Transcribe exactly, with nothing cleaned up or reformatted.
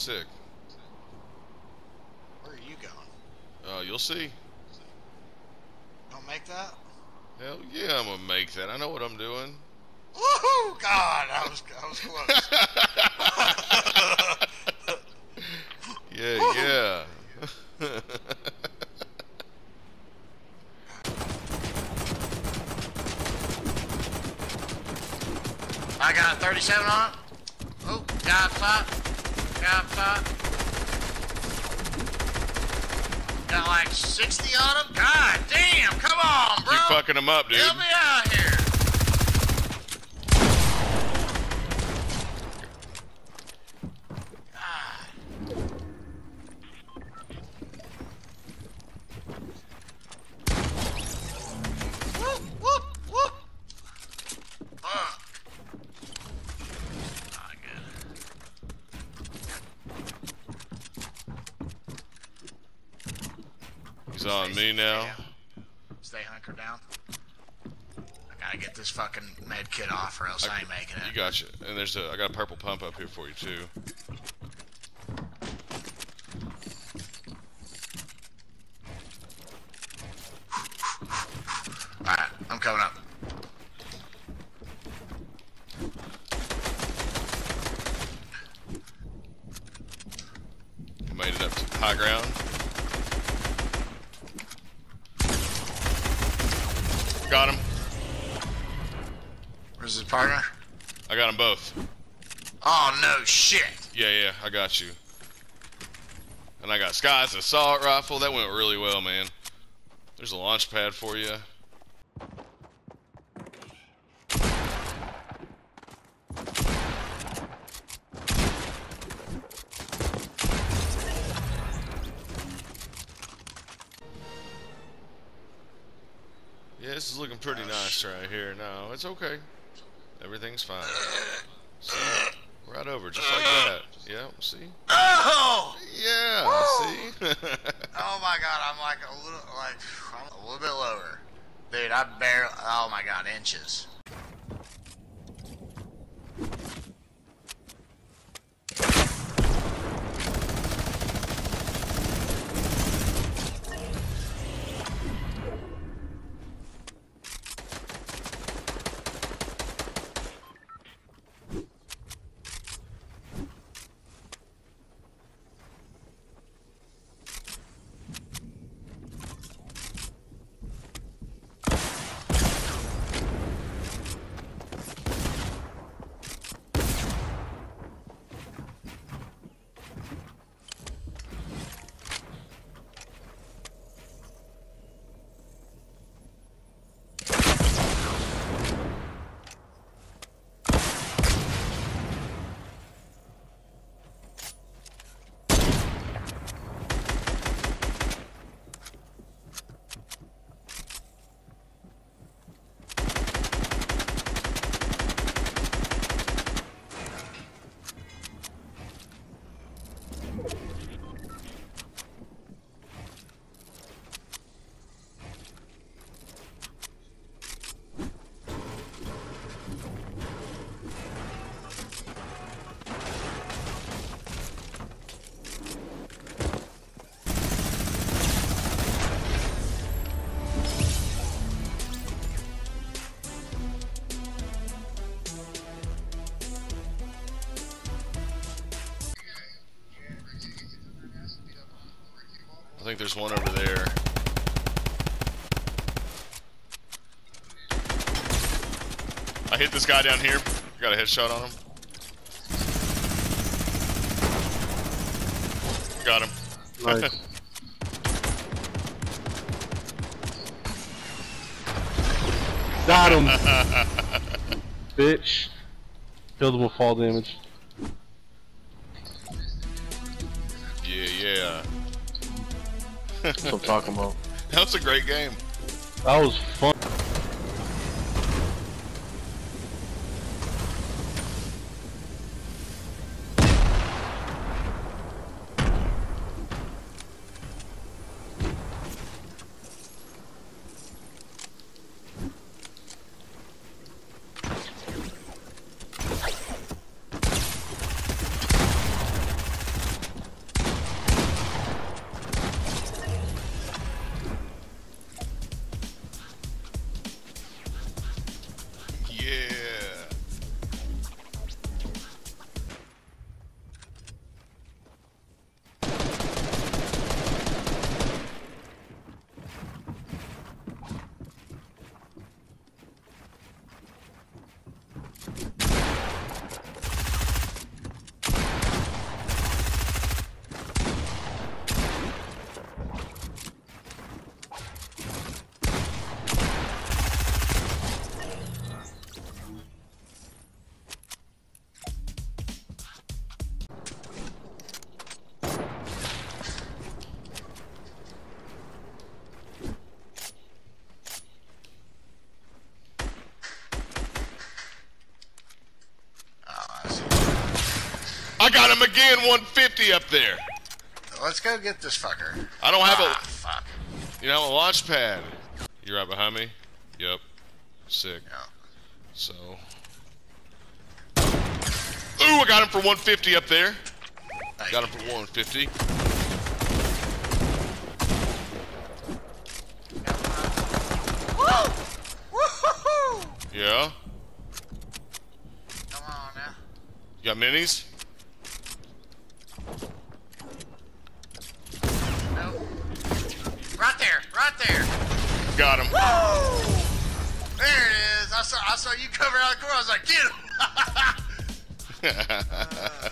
tick. Where are you going? Uh, you'll see. Don't make that? Hell yeah, I'm gonna make that. I know what I'm doing. Woohoo! God, I was, I was close. Yeah, yeah. I got a thirty-seven on it. Oh, guy up top. Guy up top. Got like sixty on him. God damn, come on, bro. Keep fucking him up, dude. Help me out here. He's on me now. Stay hunkered down. I gotta get this fucking med kit off or else I, I ain't making it. You got you. And there's a, I got a purple pump up here for you too. Alright, I'm coming up. Made it up to high ground. Got him. Where's his partner? I got them both. Oh no shit. Yeah, yeah, I got you. And I got Sky's assault rifle. That went really well, man. There's a launch pad for you. Yeah, this is looking pretty nice right here. No, it's okay. Everything's fine. See? Right over, just like that. Yeah, see? Oh! Yeah, Woo! see? Oh my god, I'm like a little, like, I'm a little bit lower. Dude, I barely, oh my god, inches. I think there's one over there. I hit this guy down here. Got a headshot on him. Got him. Nice. Got him. Bitch. Killed him with fall damage. Yeah, yeah. That's what I'm talking about. That was a great game. That was fun. I got him again, one fifty up there. Let's go get this fucker. I don't have ah, a, fuck. you know, a launch pad. You right behind me? Yep. Sick. Yeah. So. Ooh, I got him for one fifty up there. Thank Got him you, for one fifty. Woo! Woo-hoo-hoo! Yeah. Come on now. You got minis? Nope. Right there, right there. Got him. Woo! There it is. I saw, I saw you cover out the corner. I was like, get him. uh,